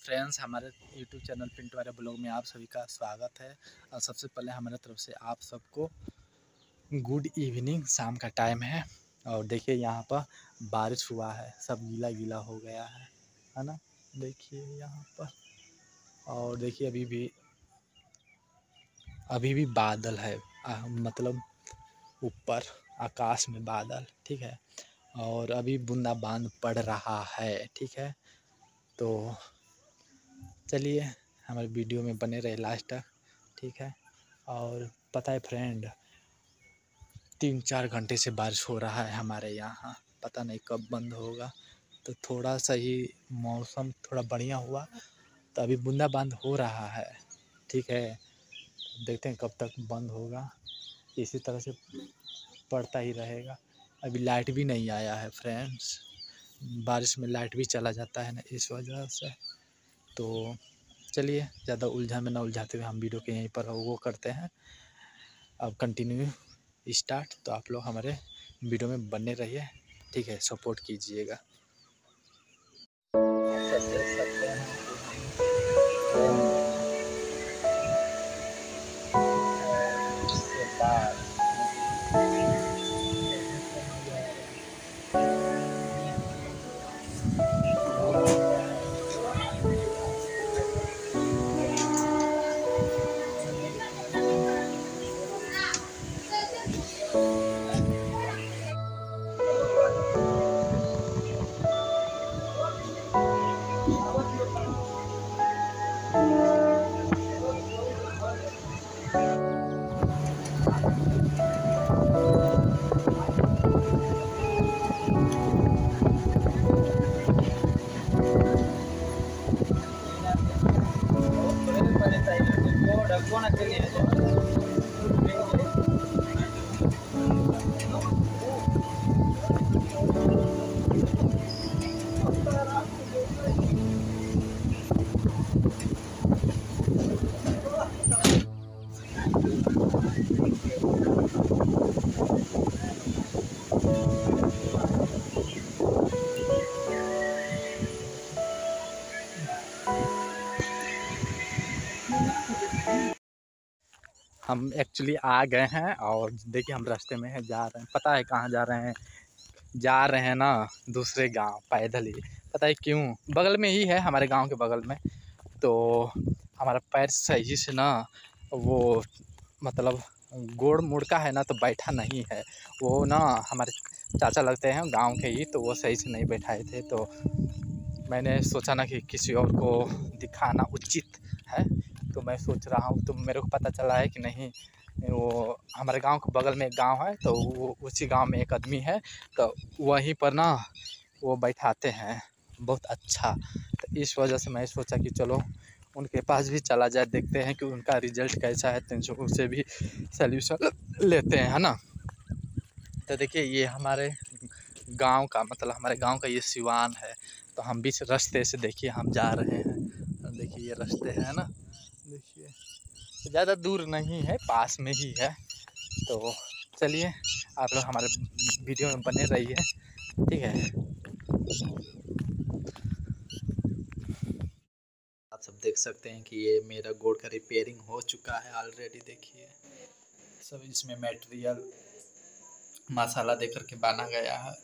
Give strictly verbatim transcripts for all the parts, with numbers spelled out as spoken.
Friends, हमारे YouTube channel Pintu Arya blog में आप सभी का स्वागत है। और सबसे पहले हमारे तरफ से आप सबको गुड इवनिंग। शाम का टाइम है और देखिए यहाँ पर बारिश हुआ है, सब गीला गीला हो गया है है ना। देखिए यहाँ पर, और देखिए अभी भी अभी भी बादल है, आ, मतलब ऊपर आकाश में बादल, ठीक है। और अभी बूंदाबांद पड़ रहा है, ठीक है। तो चलिए हमारे वीडियो में बने रहे लास्ट तक, ठीक है। और पता है फ्रेंड, तीन चार घंटे से बारिश हो रहा है हमारे यहाँ, पता नहीं कब बंद होगा। तो थोड़ा सा ही मौसम थोड़ा बढ़िया हुआ तो अभी बूंदाबांद हो रहा है, ठीक है। देखते हैं कब तक बंद होगा, इसी तरह से पड़ता ही रहेगा। अभी लाइट भी नहीं आया है फ्रेंड्स, बारिश में लाइट भी चला जाता है ना, इस वजह से। तो चलिए ज़्यादा उलझन में ना उलझाते हुए हम वीडियो के यहीं पर वो करते हैं। अब कंटिन्यू स्टार्ट। तो आप लोग हमारे वीडियो में बने रहिए, ठीक है, सपोर्ट कीजिएगा। सब देख सकते हैं हम एक्चुअली आ गए हैं और देखिए हम रास्ते में हैं, जा रहे हैं। पता है कहाँ जा रहे हैं? जा रहे हैं ना दूसरे गांव, पैदल ही। पता है क्यों? बगल में ही है, हमारे गांव के बगल में। तो हमारा पैर सही से ना वो मतलब गोड़ मुड़का है ना, तो बैठा नहीं है वो ना। हमारे चाचा लगते हैं गांव के ही, तो वो सही से नहीं बैठाए थे। तो मैंने सोचा ना कि किसी और को दिखाना उचित है, तो मैं सोच रहा हूँ। तो मेरे को पता चला है कि नहीं, वो हमारे गांव के बगल में एक गांव है, तो वो उसी गांव में एक आदमी है, तो वहीं पर ना वो बैठाते हैं बहुत अच्छा। तो इस वजह से मैं सोचा कि चलो उनके पास भी चला जाए, देखते हैं कि उनका रिजल्ट कैसा है, तो उनसे भी सल्यूशन लेते हैं, है ना। तो देखिए ये हमारे गांव का मतलब हमारे गांव का ये सिवान है। तो हम बीच रास्ते से देखिए हम जा रहे हैं। देखिए ये रास्ते है ना, देखिए ज़्यादा दूर नहीं है, पास में ही है। तो चलिए आप लोग हमारे वीडियो में बने रहिए, ठीक है। आप सब देख सकते हैं कि ये मेरा गोड़ का रिपेयरिंग हो चुका है ऑलरेडी। देखिए सब इसमें मटेरियल मसाला दे करके बना गया है।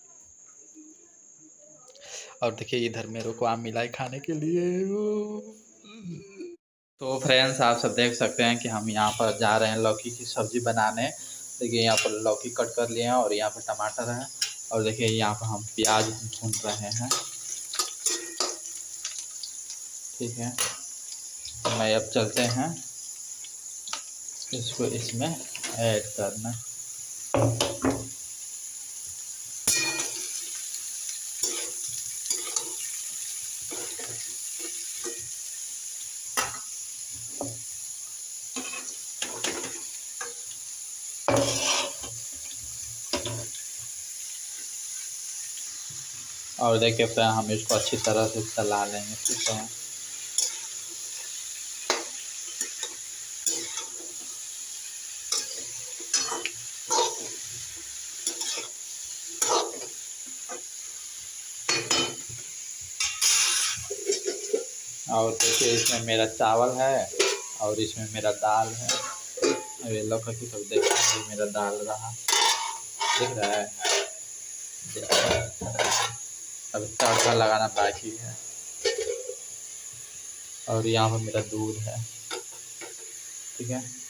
और देखिए इधर मेरे को आम मिला है खाने के लिए। तो फ्रेंड्स आप सब देख सकते हैं कि हम यहाँ पर जा रहे हैं लौकी की सब्ज़ी बनाने। देखिए यहाँ पर लौकी कट कर लिए हैं और यहाँ पर टमाटर है। और देखिए यहाँ पर हम प्याज भून रहे हैं, ठीक है। तो मैं अब चलते हैं इसको इसमें ऐड करना। और देखिए फिर हम इसको अच्छी तरह से चला लेंगे, ठीक है। और देखिए इसमें मेरा चावल है और इसमें मेरा दाल है। अब ये लौका की सब देखिए मेरा दाल रहा, दिख रहा है। अब तड़का लगाना बाकी है। और यहाँ पर मेरा दूध है, ठीक है।